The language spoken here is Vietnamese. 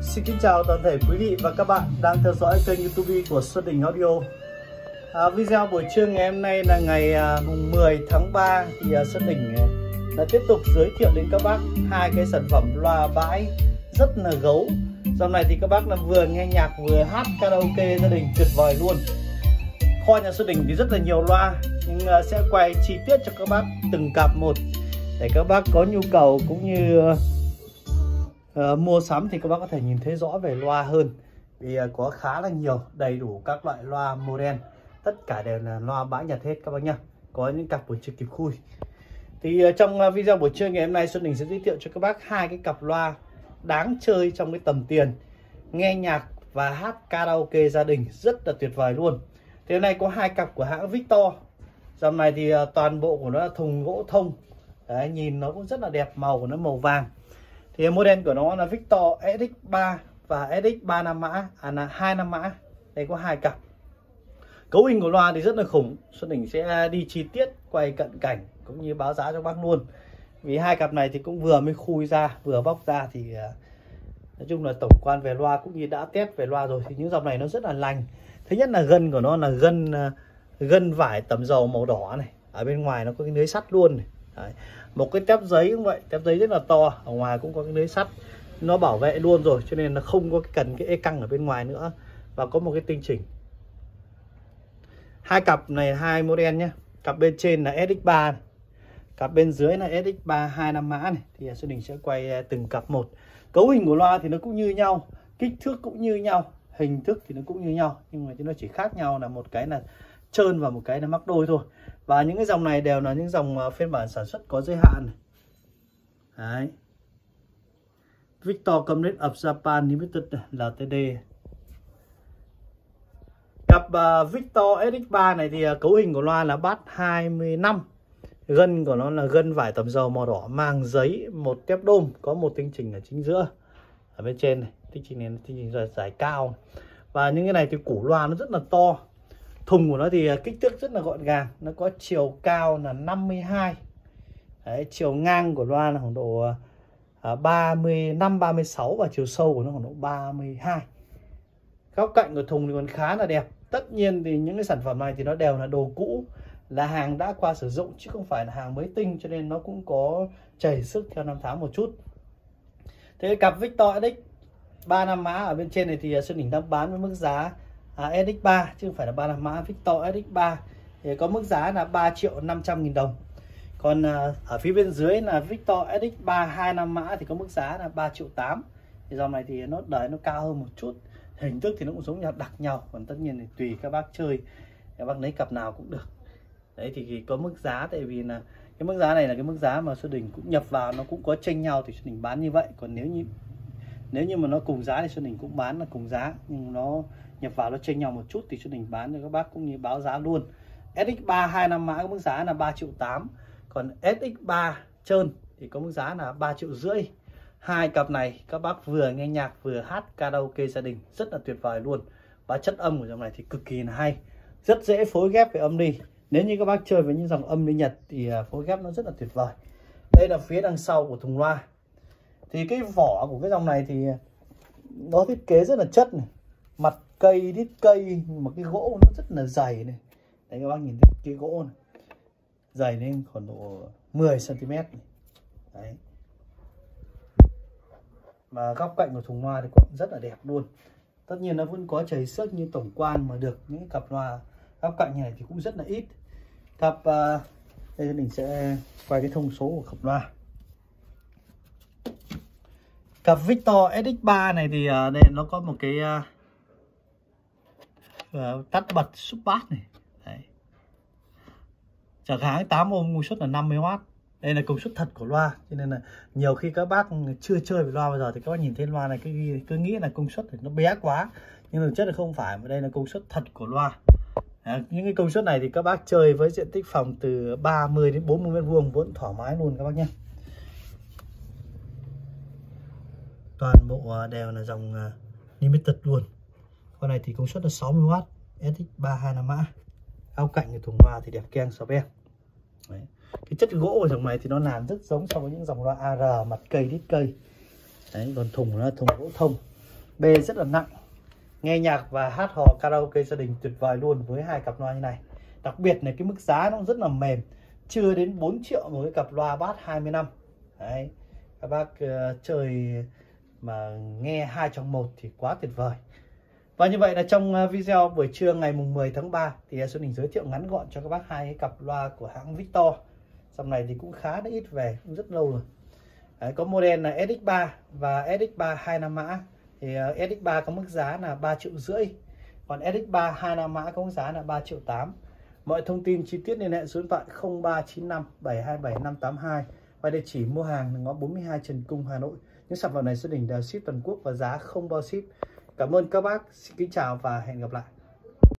Xin kính chào toàn thể quý vị và các bạn đang theo dõi kênh YouTube của Xuân Đình Audio. Video buổi trưa ngày hôm nay là ngày 10 tháng 3 thì Xuân Đình đã tiếp tục giới thiệu đến các bác hai cái sản phẩm loa bãi rất là gấu. Dòng này thì các bác là vừa nghe nhạc vừa hát karaoke gia đình tuyệt vời luôn. Kho nhà Xuân Đình thì rất là nhiều loa, nhưng sẽ quay chi tiết cho các bác từng cặp một để các bác có nhu cầu cũng như mua sắm thì các bác có thể nhìn thấy rõ về loa hơn. Vì có khá là nhiều, đầy đủ các loại loa model, tất cả đều là loa bãi nhật hết các bác nhá. Có những cặp buổi chưa kịp khui. Thì trong video buổi trưa ngày hôm nay Xuân Đình sẽ giới thiệu cho các bác hai cái cặp loa đáng chơi trong cái tầm tiền, nghe nhạc và hát karaoke gia đình rất là tuyệt vời luôn. Thì hôm nay có hai cặp của hãng Victor. Dòng này thì toàn bộ của nó là thùng gỗ thông. Đấy, nhìn nó cũng rất là đẹp, màu của nó màu vàng. Thì model của nó là Victor SX3 và SX3 5 mã, là 2 5 mã. Đây có hai cặp. Cấu hình của loa thì rất là khủng. Xuân Đình sẽ đi chi tiết, quay cận cảnh cũng như báo giá cho bác luôn. Vì hai cặp này thì cũng vừa mới khui ra, vừa bóc ra thì nói chung là tổng quan về loa cũng như đã test về loa rồi thì những dòng này nó rất là lành. Thứ nhất là gân của nó là gân vải tẩm dầu màu đỏ này, ở bên ngoài nó có cái lưới sắt luôn này. Đấy. Một cái tép giấy cũng vậy, tép giấy rất là to, ở ngoài cũng có cái lưới sắt, nó bảo vệ luôn rồi cho nên là không có cần cái ê căng ở bên ngoài nữa, và có một cái tinh chỉnh. Hai cặp này hai model nhé, cặp bên trên là SX3 này, cặp bên dưới là SX3 2 5 mã này. Thì Xuân Đình sẽ quay từng cặp một. Cấu hình của loa thì nó cũng như nhau, kích thước cũng như nhau, hình thức thì nó cũng như nhau, nhưng mà nó chỉ khác nhau là một cái là trơn và một cái là mắc đôi thôi. Và những cái dòng này đều là những dòng phiên bản sản xuất có giới hạn này. Đấy. Victor Comlet of Japan Limited LTD. Cặp Victor SX3 này thì cấu hình của loa là bass 25. Gân của nó là gân vải tẩm dầu màu đỏ, màng giấy, một tép đôm, có một tinh chỉnh ở chính giữa. Ở bên trên này, tinh chỉnh này là tinh chỉnh dài cao. Và những cái này thì củ loa nó rất là to. Thùng của nó thì kích thước rất là gọn gàng, nó có chiều cao là 52. Đấy, chiều ngang của loa là khoảng độ 35 36 và chiều sâu của nó khoảng độ 32. Góc cạnh của thùng thì còn khá là đẹp. Tất nhiên thì những cái sản phẩm này thì nó đều là đồ cũ, là hàng đã qua sử dụng chứ không phải là hàng mới tinh, cho nên nó cũng có chảy sức theo năm tháng một chút. Thế cặp Victor SX 3 5 mã ở bên trên này thì Xuân Đình đang bán với mức giá SX3 chứ không phải là 3 5 mã. Victor SX3 thì có mức giá là 3.500.000 đồng. Còn ở phía bên dưới là Victor SX3 2 5 mã thì có mức giá là 3.800.000. Thì dòng này thì nó đời nó cao hơn một chút, hình thức thì nó cũng giống như đặc nhau. Còn tất nhiên thì tùy các bác chơi, các bác lấy cặp nào cũng được. Đấy thì có mức giá, tại vì là cái mức giá này là cái mức giá mà Xuân Đình cũng nhập vào, nó cũng có chênh nhau thì Xuân Đình bán như vậy. Còn nếu như mà nó cùng giá thì Xuân Đình cũng bán là cùng giá, nhưng nó nhập vào nó chênh nhau một chút thì Xuân Đình bán cho các bác cũng như báo giá luôn. SX3 2 5 mã có mức giá là 3.800.000, còn SX3 trơn thì có mức giá là 3.500.000. Hai cặp này các bác vừa nghe nhạc vừa hát karaoke gia đình rất là tuyệt vời luôn. Và chất âm của dòng này thì cực kỳ là hay, rất dễ phối ghép về âm ly. Nếu như các bác chơi với những dòng âm ly Nhật thì phối ghép nó rất là tuyệt vời. Đây là phía đằng sau của thùng loa. Thì cái vỏ của cái dòng này thì nó thiết kế rất là chất này, mặt cây, đít cây, mà cái gỗ nó rất là dày này. Đấy các bác nhìn thấy cái gỗ này dày lên khoảng độ 10 cm này. Đấy. Và góc cạnh của thùng loa thì cũng rất là đẹp luôn. Tất nhiên nó vẫn có chảy xước như tổng quan, mà được những cặp loa góc cạnh này thì cũng rất là ít. Cặp đây mình sẽ quay cái thông số của cặp loa. Cặp Victor SX3 này thì đây nó có một cái tắt bật sub bass này. Đấy. Chẳng hạn 8 ohm công suất là 50W. Đây là công suất thật của loa, cho nên là nhiều khi các bác chưa chơi với loa bao giờ thì các bác nhìn thấy loa này cứ nghĩ là công suất thì nó bé quá, nhưng thực chất là không phải, mà đây là công suất thật của loa. Những cái công suất này thì các bác chơi với diện tích phòng từ 30 đến 40 m² vẫn thoải mái luôn các bác nhé. Toàn bộ đều là dòng limited luôn. Con này thì công suất là 60W, SX3 2 5 mã. Góc cạnh của thùng loa thì đẹp keng sò beng. Cái chất gỗ của dòng này thì nó làm rất giống so với những dòng loa AR mặt cây đít cây. Đấy, còn thùng nó là thùng gỗ thông. Bê rất là nặng, nghe nhạc và hát hò karaoke gia đình tuyệt vời luôn với hai cặp loa như này. Đặc biệt là cái mức giá nó rất là mềm, chưa đến 4 triệu một cái cặp loa bass 20 năm. Đấy, các bác chơi mà nghe 2 trong 1 thì quá tuyệt vời. Và như vậy là trong video buổi trưa ngày mùng 10 tháng 3 thì Xuân Đình giới thiệu ngắn gọn cho các bác hai cái cặp loa của hãng Victor. Dòng này thì cũng khá đã ít về, cũng rất lâu rồi. Đấy, có model là SX3 và SX3 25 mã. Thì SX3 có mức giá là 3,5 triệu, còn SX3 25 mã có mức giá là 3,8 triệu. Mọi thông tin chi tiết liên hệ số điện thoại 0395 727 582 và địa chỉ mua hàng ngõ 42 Trần Cung, Hà Nội. Những sản phẩm này Xuân Đình đều ship toàn quốc và giá không bao ship. Cảm ơn các bác, xin kính chào và hẹn gặp lại.